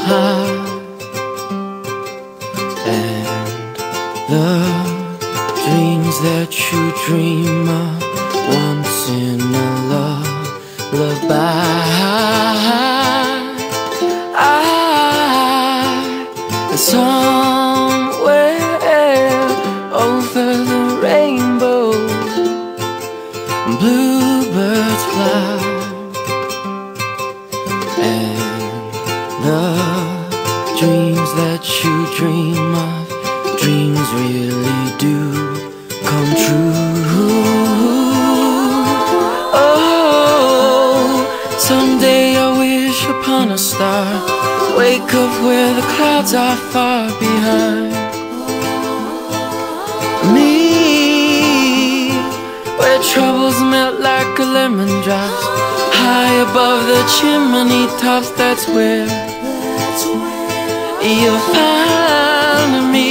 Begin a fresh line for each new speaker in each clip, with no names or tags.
heart, and the dreams that you dream of once in a lullaby. Somewhere over the rainbow, bluebirds fly, and the dreams that you dream of, dreams really do come true. Oh, someday I wish upon a star, wake up where the clouds are far behind me, where troubles melt like a lemon drops, high above the chimney tops. That's where you'll find me,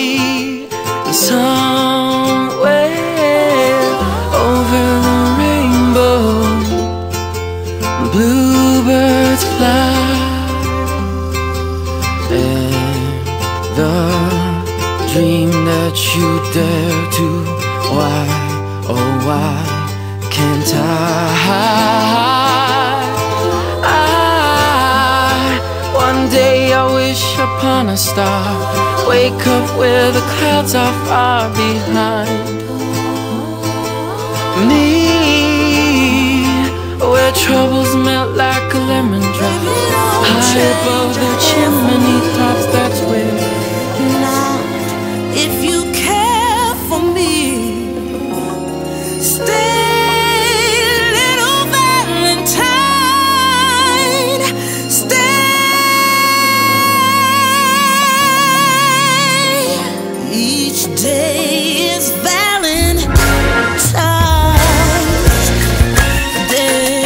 somewhere over the rainbow, bluebirds fly, and the dream that you dare to, why, oh why can't one day I wish upon a star, wake up where the clouds are far behind me, where troubles melt like a lemon drop, high above the chimney tops. That's where.
Now, if you care for me, stay, little Valentine, stay. Each day is Valentine's Day.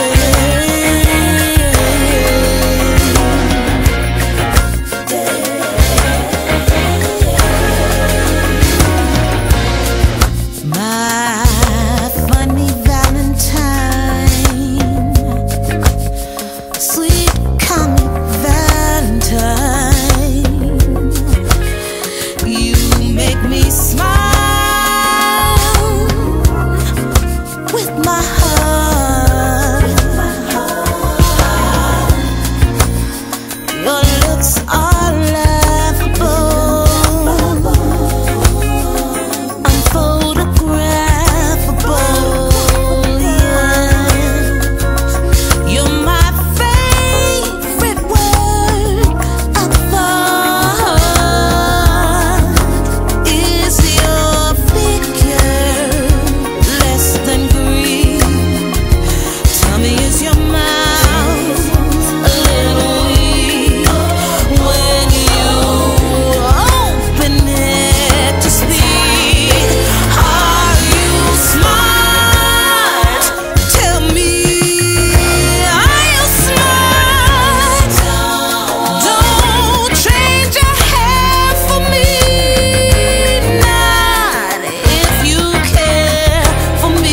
My funny Valentine, sweet comic Valentine, you make me smile with my heart. Your looks are laughable, unphotographable, yeah. You're my favorite work of art. Is your figure less than green? Tell me, is your mouth a little weak when you open it to speak? Are you smart? Tell me, are you smart? Don't change your hair for me, not if you care for me.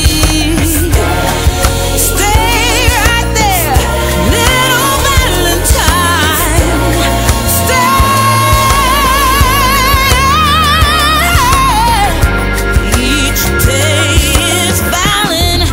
Stay right there, little Valentine, stay. Each day is Valentine's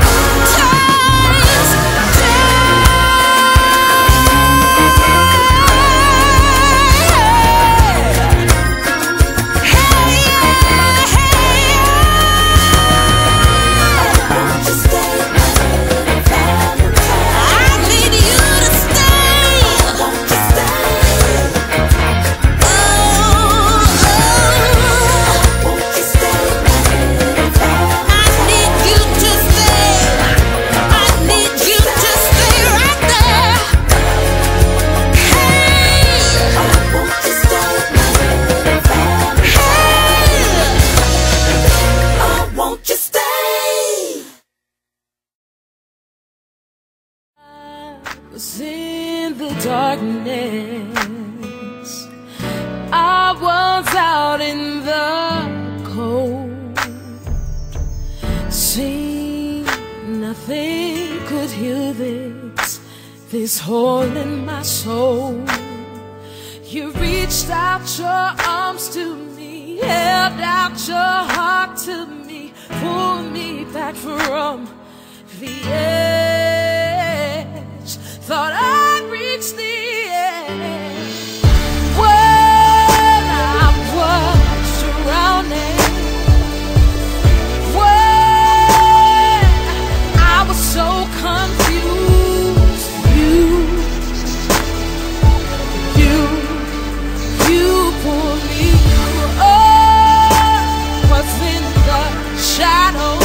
was in the darkness, I was out in the cold, seeing nothing could heal this hole in my soul. out your arms to me, held out your heart to me, pulled me back from the edge. Thought I'd reach the end when I was drowning, when I was so confused. You pulled me through. Oh, was in the shadows.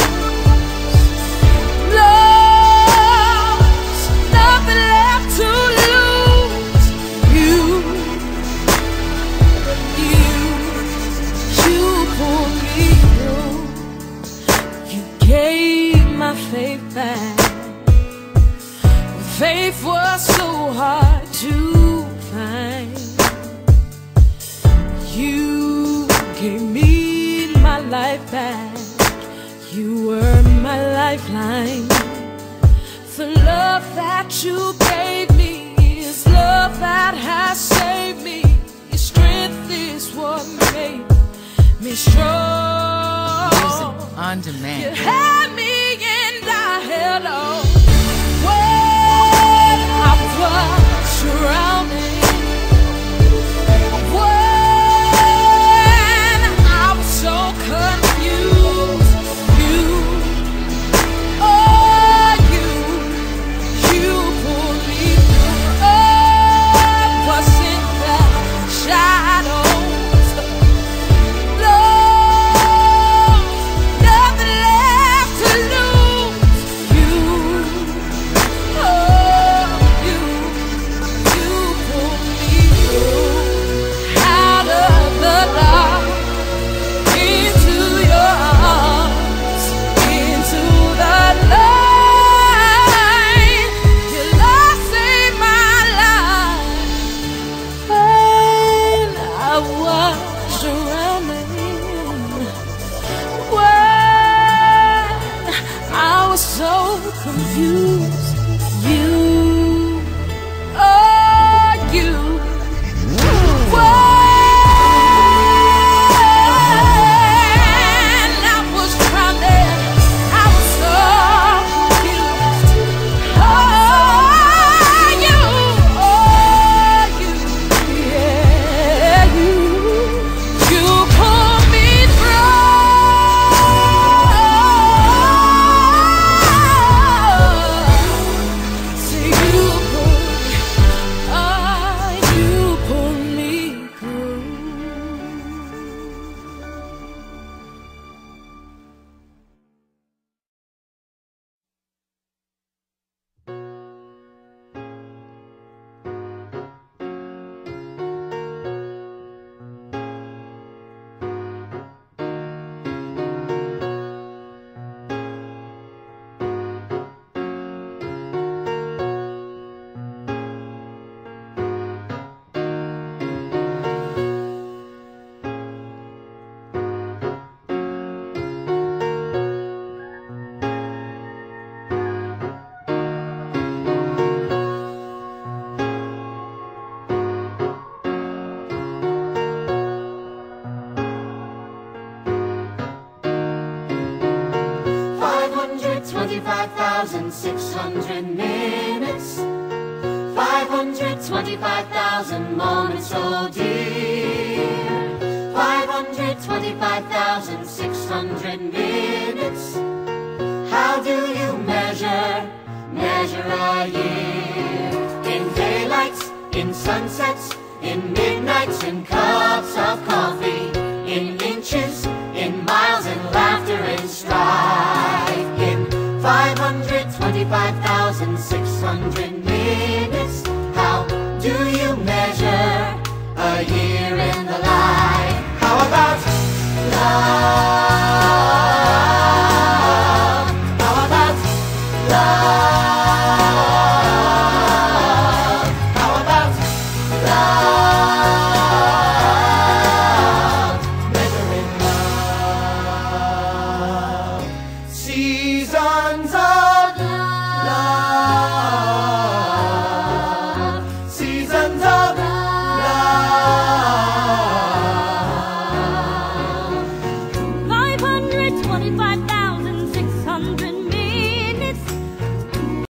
Faith back. Faith was so hard to find. You gave me my life back. You were my lifeline. The love that you gave me is love that has saved me. Your strength is what made me strong.
Music on demand.
You had me hello, when I was drowning, when I was so confused. You pulled me through. Oh, was in the shadows. Lord, nothing left to lose. So confused. You, oh, you. When I was drowning, I was so confused. Oh, you, yeah, you pulled me through.
minutes, 525,000 moments, oh dear. 525,600 minutes. How do you measure a year? In daylights, in sunsets, in midnights, in